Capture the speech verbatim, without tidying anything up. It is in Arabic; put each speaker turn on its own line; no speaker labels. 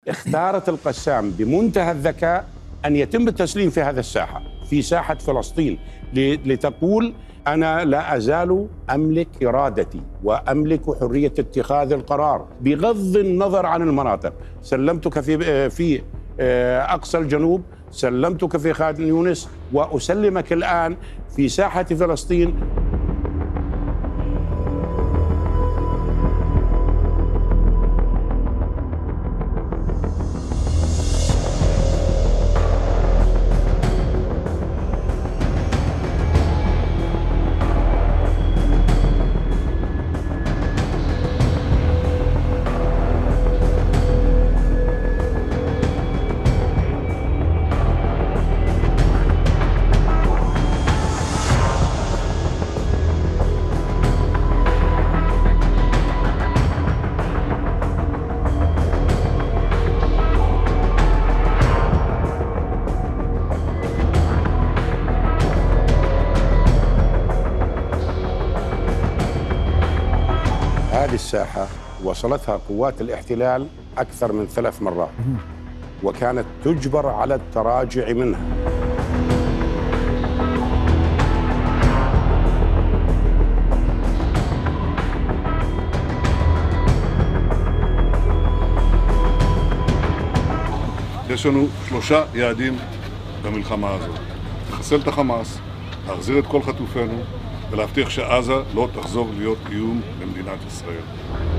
اختارت القسام بمنتهى الذكاء أن يتم التسليم في هذا الساحة، في ساحة فلسطين، لتقول أنا لا أزال أملك إرادتي وأملك حرية اتخاذ القرار بغض النظر عن المناطق. سلمتك في في أقصى الجنوب، سلمتك في خان يونس، وأسلمك الآن في ساحة فلسطين. هذه الساحة وصلتها قوات الاحتلال أكثر من ثلاث مرات، وكانت تجبر على التراجع منها.
יש לנו שלושה יעדים במלחמה הזאת: לחסל את החמאס, להחזיר את כל חטופינו ולהבטיח שעזה לא תחזור להיות איום למדינת ישראל.